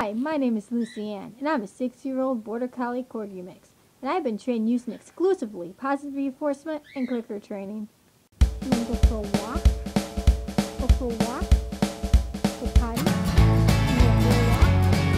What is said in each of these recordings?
Hi, my name is Lucy Ann, and I'm a 6-year-old Border Collie Corgi mix, and I've been trained using exclusively positive reinforcement and clicker training. You want to go for a walk? Go for a walk? Go potty? You want to go for a walk?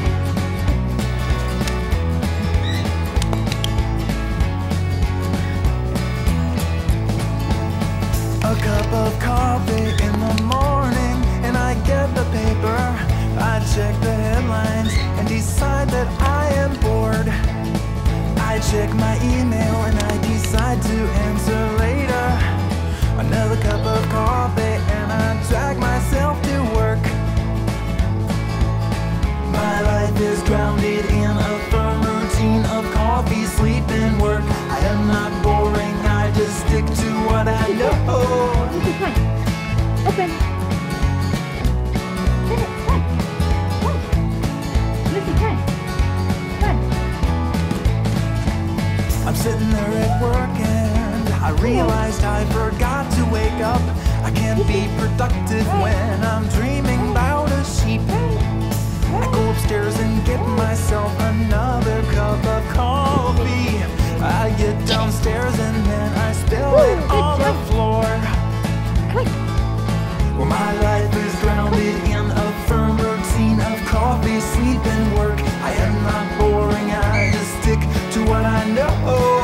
A cup of coffee in the morning, and I get the paper. I check the headlines and decide that I am bored. I check my email and I decide to answer later. Another cup of coffee and I drag myself to work. My life is grounded in a firm routine of coffee, sleep, and work. I am not boring, I just stick to what I know. Open. I'm sitting there at work and I realized I forgot to wake up. I can't be productive when I'm dreaming about a sheep. I go upstairs and get myself another cup of coffee. I get downstairs and then I spill it on the floor. Well, my life is grounded in a firm routine of coffee, sleep, and work. I am not boring, I just stick to what I know.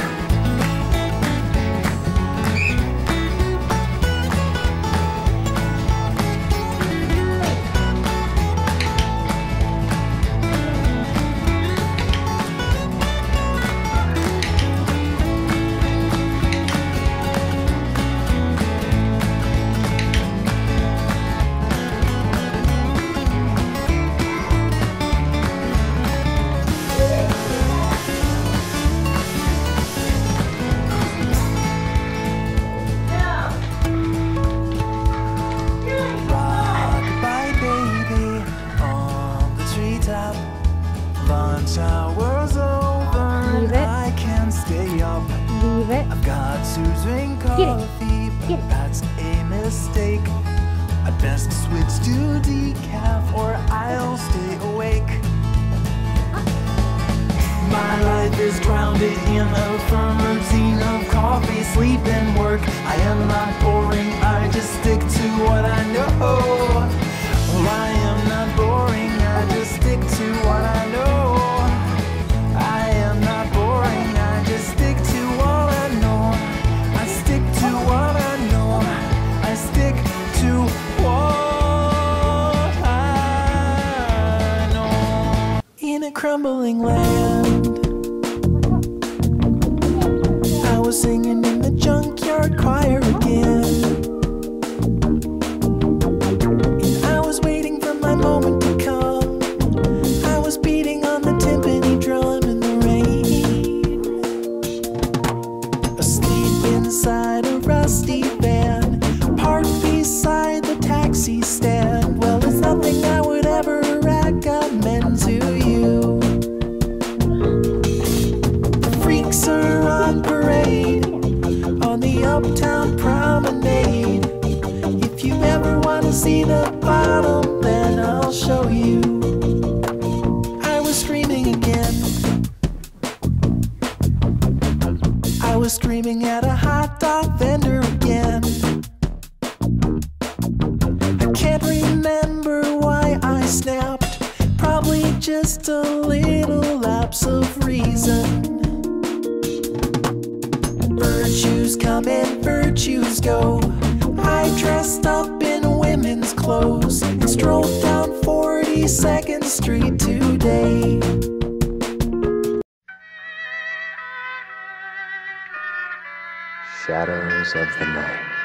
Lunch hour's over and I can't stay up. Leave it. I've got to drink coffee, but that's a mistake. I'd best switch to decaf or I'll stay awake. My life is grounded in a firm routine of coffee, sleep, and work. I am not boring, I just stick to what I know. Well, I am not boring, I just stick to what I know. I am not boring, I just stick to what I know. I stick to what I know. I stick to what I know. In a crumbling land, I was singing in the junkyard choir again. Moment to come, I was beating on the timpani drum in the rain, asleep inside a rusty van, parked beside the taxi stand. Well, it's nothing I would ever recommend to you. The freaks are on parade on the Uptown Promenade. If you ever want to see the bottom, then I'll show you. I was screaming again. I was screaming at a hot dog vendor again. I can't remember why I snapped. Probably just a little lapse of reason. Virtues come and virtues go. I dressed up in women's clothes and strolled down 42nd Street today. Shadows of the night.